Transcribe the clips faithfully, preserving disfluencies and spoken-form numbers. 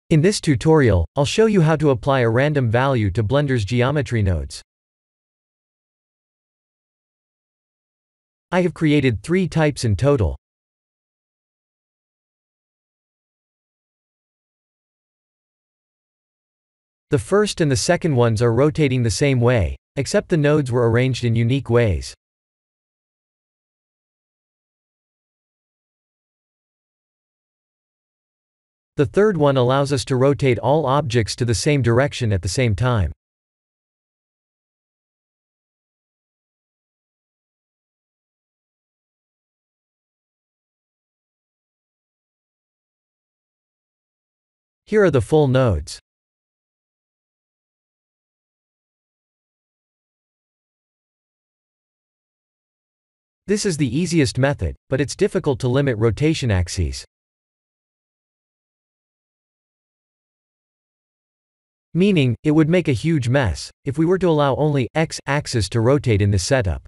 In this tutorial, I'll show you how to apply a random value to Blender's geometry nodes. I have created three types in total. The first and the second ones are rotating the same way, except the nodes were arranged in unique ways. The third one allows us to rotate all objects to the same direction at the same time. Here are the full nodes. This is the easiest method, but it's difficult to limit rotation axes. Meaning, it would make a huge mess if we were to allow only x-axis to rotate in this setup.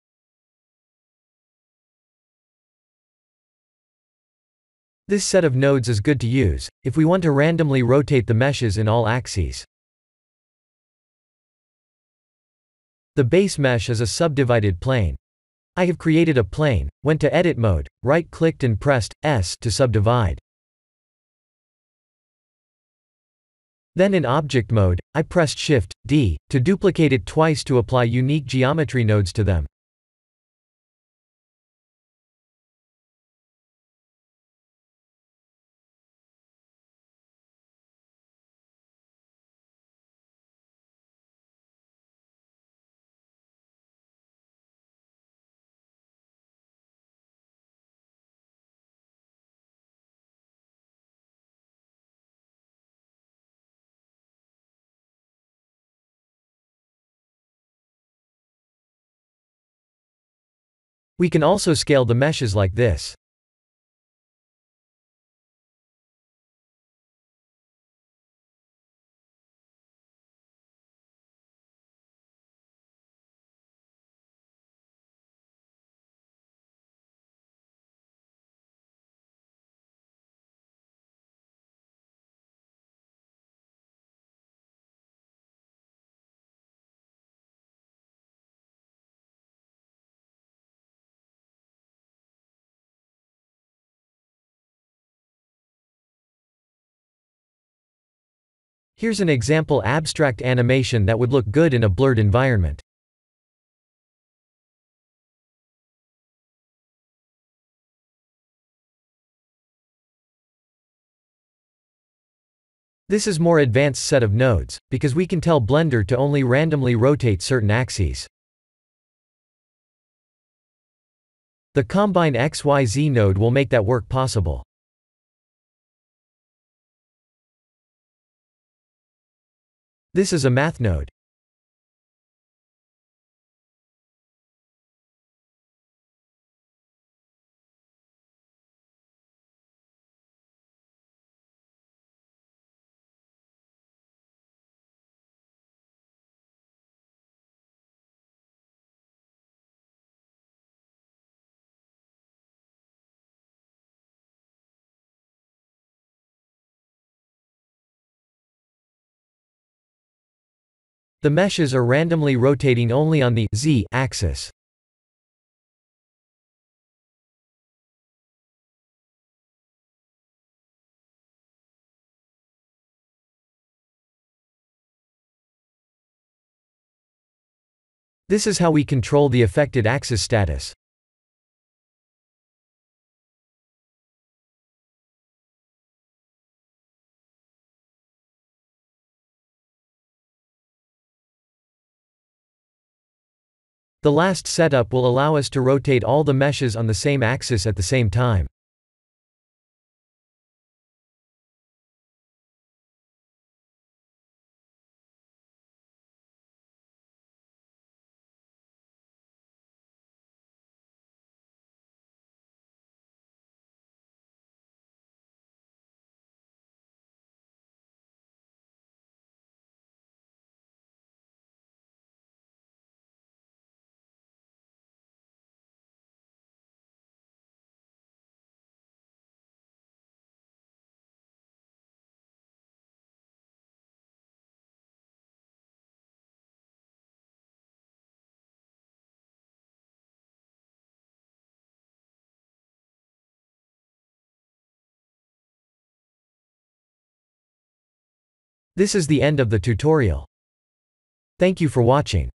This set of nodes is good to use if we want to randomly rotate the meshes in all axes. The base mesh is a subdivided plane. I have created a plane, went to Edit mode, right-clicked and pressed S to subdivide. Then in Object mode, I pressed Shift D to duplicate it twice to apply unique geometry nodes to them. We can also scale the meshes like this. Here's an example abstract animation that would look good in a blurred environment. This is more advanced set of nodes, because we can tell Blender to only randomly rotate certain axes. The Combine X Y Z node will make that work possible. This is a math node. The meshes are randomly rotating only on the Z axis. This is how we control the affected axis status. The last setup will allow us to rotate all the meshes on the same axis at the same time. This is the end of the tutorial. Thank you for watching.